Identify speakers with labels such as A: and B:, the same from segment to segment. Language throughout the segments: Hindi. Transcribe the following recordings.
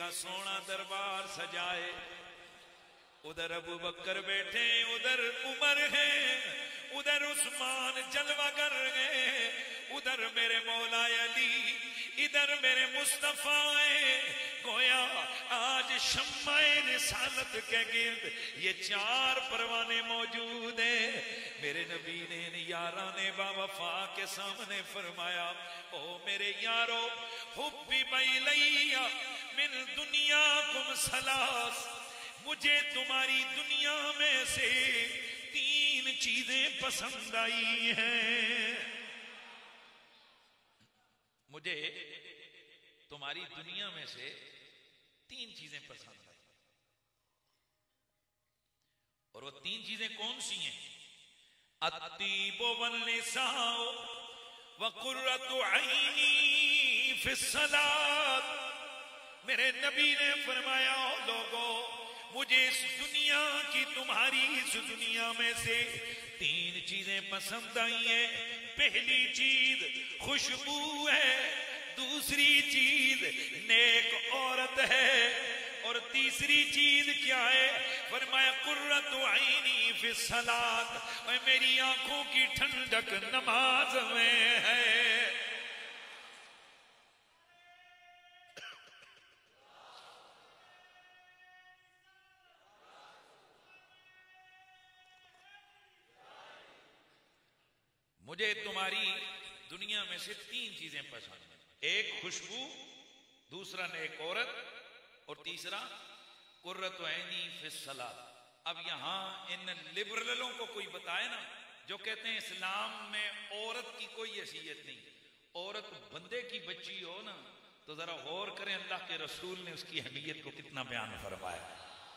A: का सोना दरबार सजाए। उधर अबू बकर बैठे, उधर उमर है, उधर उस्मान जलवा कर गए, उधर मेरे मौला अली, इधर मेरे मुस्तफा गोया आज शम्माए रिसालत के गिर्द ये चार परवाने मौजूद हैं। मेरे नबी ने यारा ने बावफा के सामने फरमाया, ओ मेरे यारो हुब्बी बैलैया मिन दुनिया कुम सलास, मुझे तुम्हारी दुनिया में से तीन चीजें पसंद आई हैं। मुझे तुम्हारी दुनिया में से तीन चीजें पसंद आई, और वो तीन चीजें कौन सी हैं? अत्तीबो वन्निसाओ व कुर्रतु ऐनी फिस्सलात। मेरे नबी ने फरमाया, लोगों मुझे इस दुनिया की, तुम्हारी इस दुनिया में से तीन चीजें पसंद आई हैं। पहली चीज खुशबू है, दूसरी चीज नेक औरत है, और तीसरी चीज क्या है? फरमाया कुर्रतु ऐनी फिस्सलात, और मेरी आंखों की ठंडक नमाज में है। मुझे तुम्हारी दुनिया में से तीन चीजें पसंद है, एक खुशबू, दूसरा नेक औरत, और तीसरा कुर्रत ऐनी फिस्सलात। अब यहां इन लिबरलों को कोई बताए ना, जो कहते हैं इस्लाम में औरत की कोई हैसियत नहीं, औरत बंदे की बच्ची हो ना, तो जरा गौर करें अल्लाह के रसूल ने उसकी अहमियत को कितना बयान फरमाया।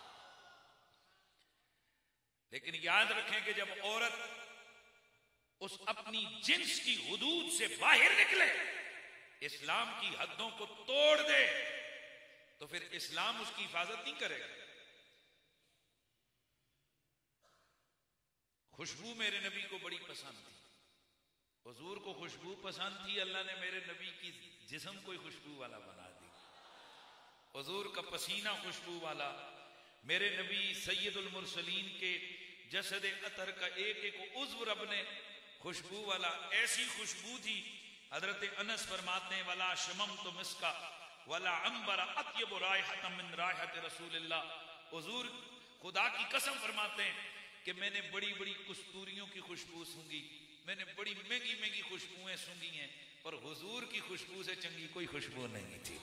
A: लेकिन याद रखें कि जब औरत उस अपनी जिन्स की हुदूद से बाहर निकले, इस्लाम की हदों को तोड़ दे, तो फिर इस्लाम उसकी हिफाजत नहीं करेगा। खुशबू मेरे नबी को बड़ी पसंद थी, हुजूर को खुशबू पसंद थी, अल्लाह ने मेरे नबी की जिस्म को खुशबू वाला बना दी। हुजूर का पसीना खुशबू वाला, मेरे नबी सैयदुल मुरसलीन के जसद अतर का एक एक उज़्व रब ने खुशबू वाला, ऐसी खुशबू थी। हजरत अनस फरमाते हैं, वला शमम तो मिस्का वला अंबर अत्यब रायहतम मिन रायहत रसूलिल्लाह। हुजूर खुदा की कसम फरमाते हैं कि मैंने बड़ी बड़ी कस्तूरियों की खुशबू सूंघी, मैंने बड़ी महंगी महंगी खुशबुएं सूंघी हैं, पर हुजूर की खुशबू से चंगी कोई खुशबू नहीं थी।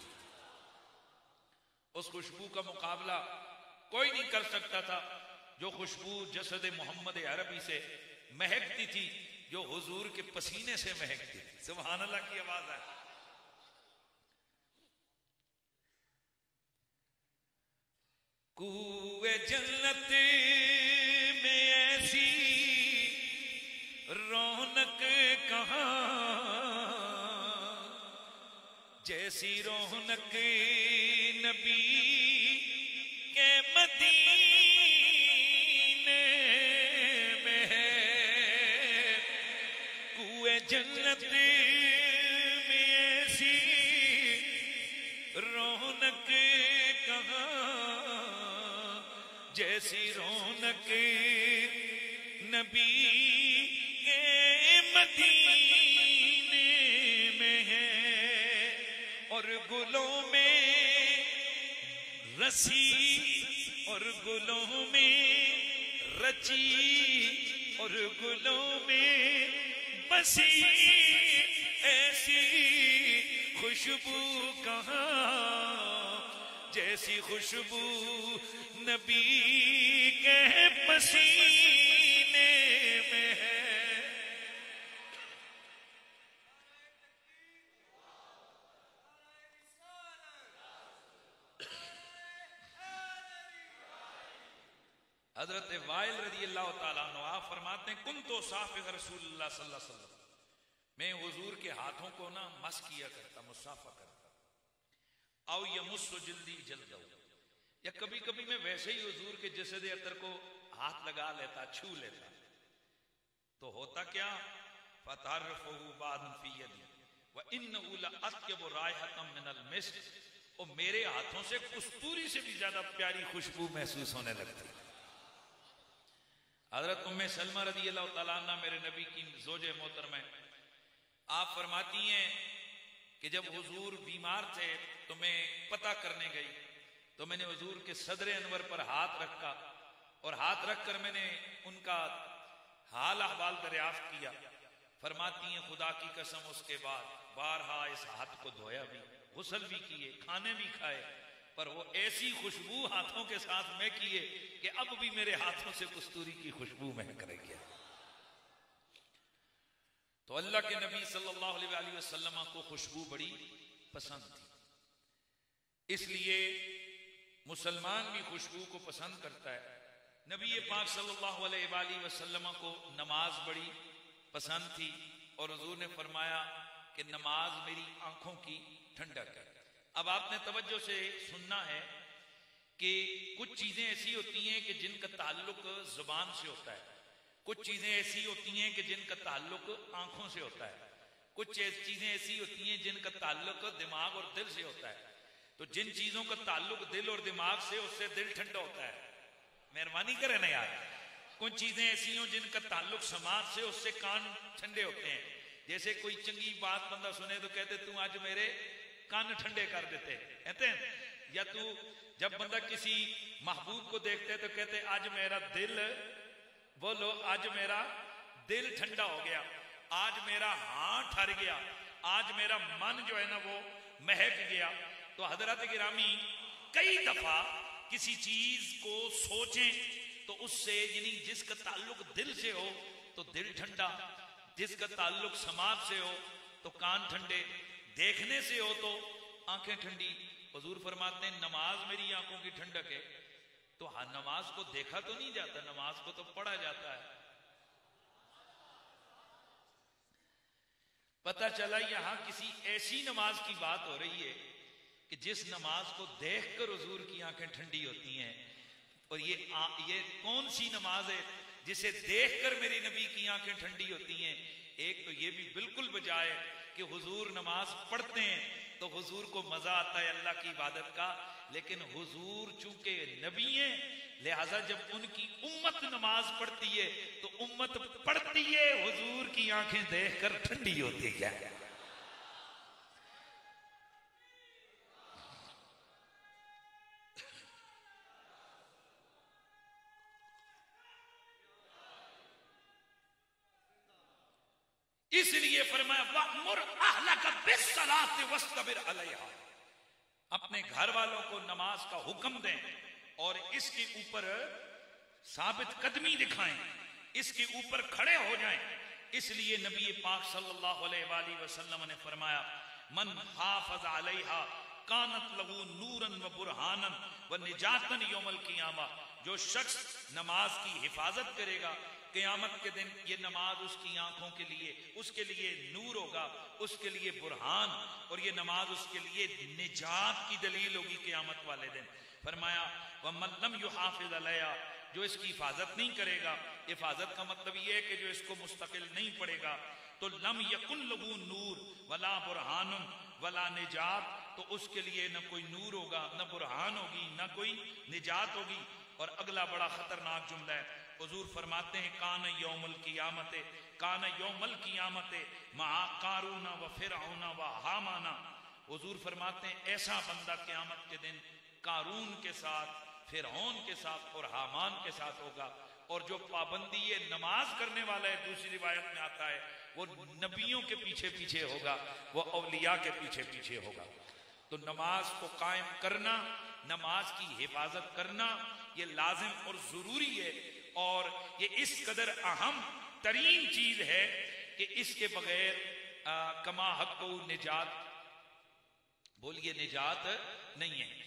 A: उस खुशबू का मुकाबला कोई नहीं कर सकता था, जो खुशबू जसद मोहम्मद अरबी से महकती थी, जो हुजूर के पसीने से महकती थी। सुभान अल्लाह की आवाज है। कुए जन्नत में ऐसी रौनक कहां, जैसी रौनक नबी के मदीने में है। कुए जन्नत में ऐसी रौनक कहां, जैसी रौनक नबी के मदीने में है। और गुलों में रसी और गुलों में रची और गुलों में बसी, ऐसी खुशबू कहां, जैसी खुशबू नबी के पसीने में है। हजरत वाइल रज़ी अल्लाह ताला अन्हु आप फरमाते हैं, कुन तो साफ़िक़ रसूलुल्लाह सल्लल्लाहु अलैहि वसल्लम, मैं हुजूर के हाथों को ना मस किया करता, मुसाफा करता। आओ यमुस्सु जल्दी जल्द, या कभी कभी मैं वैसे ही हुजूर के जसद अतर को हाथ लगा लेता, छू लेता, तो होता क्या? फतारफहु बादन फी यदी व इन्नहु लअत्यबु रायहतम मिनल मिस्क और मेरे हाथों से कस्तूरी से भी ज्यादा प्यारी खुशबू महसूस होने लगती। हजरत उम्मे सलमा रज़ी अल्लाह तआला अन्हा मेरे नबी की ज़ौजे मोहतरमा, आप फरमाती हैं कि जब हुजूर बीमार थे तो मैं पता करने गई, तो मैंने हुजूर के सदर अनवर पर हाथ रखा और हाथ रखकर मैंने उनका हाल अहवाल दरियाफ्त किया। फरमाती हैं खुदा की कसम उसके बाद बारहा इस हाथ को धोया भी, गुस्ल भी किए, खाने भी खाए, पर वो ऐसी खुशबू हाथों के साथ मैं किए कि अब भी मेरे हाथों से कस्तूरी की खुशबू महक रही है। तो अल्लाह के नबी सल्लल्लाहु अलैहि वसल्लम को खुशबू बड़ी पसंद थी, इसलिए मुसलमान भी खुशबू को पसंद करता है। नबी पाक सल्लल्लाहु अलैहि वसल्लम को नमाज बड़ी पसंद थी और हुजूर ने फरमाया कि नमाज मेरी आंखों की ठंडक है। अब आपने तवज्जो से सुनना है कि कुछ चीजें ऐसी होती हैं कि जिनका ताल्लुक जुबान से होता है, कुछ चीजें ऐसी होती हैं कि जिनका ताल्लुक आंखों से होता है, कुछ चीजें ऐसी होती हैं जिनका ताल्लुक दिमाग और दिल से होता है। तो जिन चीजों का ताल्लुक दिल और दिमाग से, उससे दिल ठंडा होता है। मेहरबानी करें ना यार। कुछ चीजें ऐसी हो जिनका ताल्लुक समाज से, उससे कान ठंडे होते हैं। जैसे कोई चंगी बात बंदा सुने तो कहते तू आज मेरे कान ठंडे कर देते, कहते हैं। या तू जब बंदा किसी महबूब को देखते तो कहते आज मेरा दिल, बोलो आज मेरा दिल ठंडा हो गया, आज मेरा हाथ ठर गया, आज मेरा मन जो है ना वो महक गया। तो हजरत गिरामी कई दफा किसी चीज को सोचें तो उससे, यानी जिसका ताल्लुक दिल से हो तो दिल ठंडा, जिसका ताल्लुक समाज से हो तो कान ठंडे, देखने से हो तो आंखें ठंडी। हुजूर फरमाते हैं नमाज मेरी आंखों की ठंडक है। तो हाँ, नमाज को देखा तो नहीं जाता, नमाज को तो पढ़ा जाता है। पता चला यहां किसी ऐसी नमाज की बात हो रही है कि जिस नमाज को देखकर हुजूर की आंखें ठंडी होती हैं। और ये कौन सी नमाज है जिसे देखकर मेरी नबी की आंखें ठंडी होती हैं? एक तो ये भी बिल्कुल बजाय कि हुजूर नमाज पढ़ते हैं तो हुजूर को मजा आता है अल्लाह की इबादत का, लेकिन हुजूर चूंकि नबी हैं, लिहाजा जब उनकी उम्मत नमाज पढ़ती है तो उम्मत पढ़ती है, हुजूर की आंखें देखकर ठंडी होती है। इसलिए फरमाया वअमुर अहलका बिस्सलाति वस्तबिर अलैहा, अपने घर वालों को नमाज का हुक्म दें और इसके ऊपर साबित कदमी दिखाएं, इसके ऊपर खड़े हो जाएं। इसलिए नबी पाक सल्लल्लाहु अलैहि वसल्लम ने फरमाया मन हाफज अलैहा कानत लहू नूरन व बुरहानन व निजातन यौमल क़ियामा, जो शख्स नमाज की हिफाजत करेगा क़यामत के दिन ये नमाज उसकी आंखों के लिए, उसके लिए नूर होगा, उसके लिए बुरहान, और ये नमाज उसके लिए निजात की दलील होगी क़यामत वाले दिन। फरमाया वमन लम युहाफिज अलैहा, जो इसकी हिफाजत नहीं करेगा, हिफाजत का मतलब ये है कि जो इसको मुस्तकिल नहीं पड़ेगा, तो लम यकुन लहू नूर वला बुरहानुन वला निजात, तो उसके लिए न कोई नूर होगा, न बुरहान होगी, न कोई निजात होगी। और अगला बड़ा खतरनाक जुमला है, हुजूर फरमाते हैं कान यौमुल क़ियामत, कान यौमुल क़ियामत मआ कारून व फिरऔन व हामाना। हुजूर फरमाते हैं ऐसा बंदा क़यामत के दिन कारून के साथ, फिरऔन के साथ और हामान के साथ होगा। और जो पाबंदी ये नमाज करने वाला है, दूसरी रिवायत में आता है वो नबियों के पीछे पीछे होगा, वो औलिया के पीछे पीछे होगा। तो नमाज को कायम करना, नमाज की हिफाजत करना, ये लाजिम और जरूरी है। और ये इस कदर अहम तरीन चीज है कि इसके बगैर कमा हक़्क़ु निजात, बोलिए निजात नहीं है।